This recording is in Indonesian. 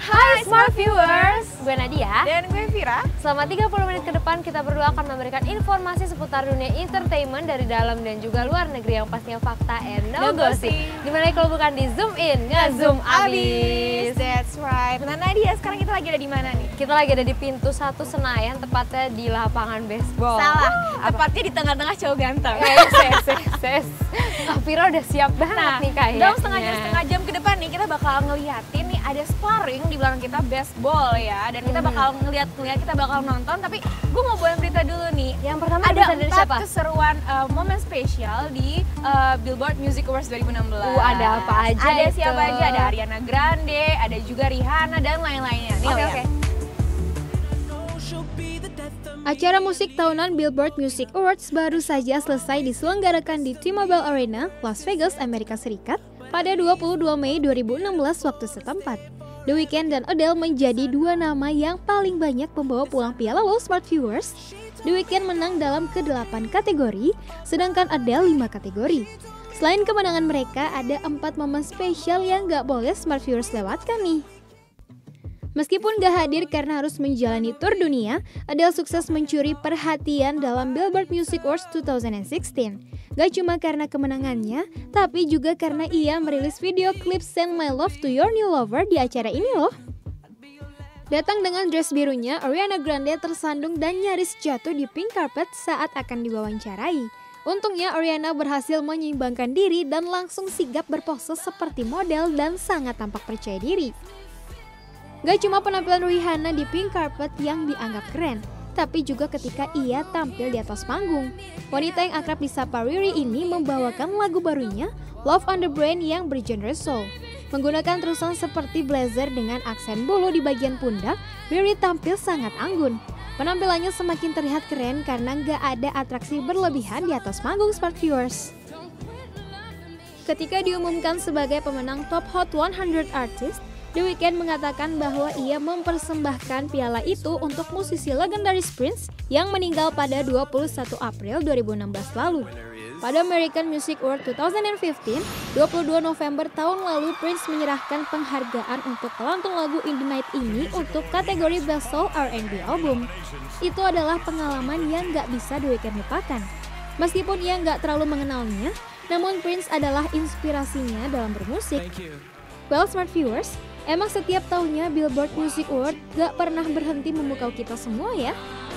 Hai Smart Viewers, Gue Nadia. dan gue Vira. Selama 30 menit ke depan kita berdua akan memberikan informasi seputar dunia entertainment dari dalam dan juga luar negeri yang pastinya fakta and no gossip. Dimana kalau bukan di zoom in, nge-zoom abis. That's right. Nah Nadia, sekarang kita lagi ada di mana nih? Kita lagi ada di pintu 1 Senayan, tepatnya di lapangan baseball. Salah, tepatnya di tengah-tengah cowok ganteng. Ses. Vira udah siap banget nih kayaknya. Dalam setengah jam ke depan nih kita bakal ngeliatin nih ada sparring di belakang kita baseball ya. Dan kita bakal ngeliat kita bakal nonton. Tapi gue mau bawain berita dulu nih. Yang pertama ada berita dari 4 siapa? keseruan momen spesial di Billboard Music Awards 2016. Ada apa aja Ada itu? siapa aja? Ada Ariana Grande, ada juga Rihanna dan lain-lainnya. Nih, Oke. Acara musik tahunan Billboard Music Awards baru saja selesai diselenggarakan di T-Mobile Arena, Las Vegas, Amerika Serikat pada 22 Mei 2016 waktu setempat. The Weeknd dan Adele menjadi dua nama yang paling banyak membawa pulang piala loh Smart Viewers. The Weeknd menang dalam ke-8 kategori, sedangkan Adele 5 kategori. Selain kemenangan mereka, ada 4 momen spesial yang gak boleh Smart Viewers lewatkan nih. Meskipun gak hadir karena harus menjalani tur dunia, Adele sukses mencuri perhatian dalam Billboard Music Awards 2016. Gak cuma karena kemenangannya, tapi juga karena ia merilis video klip Send My Love to Your New Lover di acara ini loh. Datang dengan dress birunya, Ariana Grande tersandung dan nyaris jatuh di pink carpet saat akan diwawancarai. Untungnya Ariana berhasil menyeimbangkan diri dan langsung sigap berpose seperti model dan sangat tampak percaya diri. Gak cuma penampilan Rihanna di pink carpet yang dianggap keren, tapi juga ketika ia tampil di atas panggung. Wanita yang akrab disapa Riri ini membawakan lagu barunya, Love on the Brain yang bergenre soul. Menggunakan terusan seperti blazer dengan aksen bulu di bagian pundak, Riri tampil sangat anggun. Penampilannya semakin terlihat keren karena gak ada atraksi berlebihan di atas panggung Smart Viewers. Ketika diumumkan sebagai pemenang Top Hot 100 Artist, The Weeknd mengatakan bahwa ia mempersembahkan piala itu untuk musisi legendaris Prince yang meninggal pada 21 April 2016 lalu. Pada American Music Award 2015, 22 November tahun lalu Prince menyerahkan penghargaan untuk pelantung lagu In The Night ini untuk kategori Best Soul R&B Album. Itu adalah pengalaman yang gak bisa The Weeknd lupakan. Meskipun ia gak terlalu mengenalnya, namun Prince adalah inspirasinya dalam bermusik. Well, Smart Viewers, emang setiap tahunnya Billboard Music Award gak pernah berhenti memukau kita semua ya.